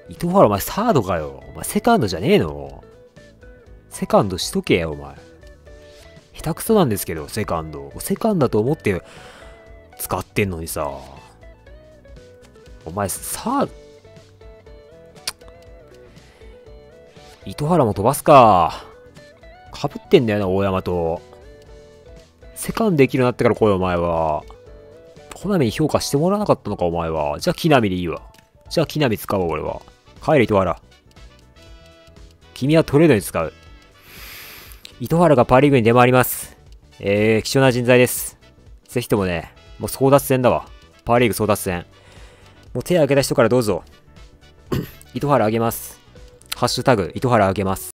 糸原お前サードかよ。お前セカンドじゃねえの？セカンドしとけよ、お前。下手くそなんですけど、セカンド。セカンドだと思って使ってんのにさ。お前さ、糸原も飛ばすか。かぶってんだよな、大山と。セカンドできるようになってから来いよ、お前は。コナミに評価してもらわなかったのか、お前は。じゃあ、木並でいいわ。じゃあ、木並使おう、俺は。帰れ、糸原。君はトレードに使う。糸原がパリーグに出回ります。貴重な人材です。ぜひともね、もう争奪戦だわ。パーリーグ争奪戦。もう手挙げた人からどうぞ。糸原あげます。ハッシュタグ、糸原あげます。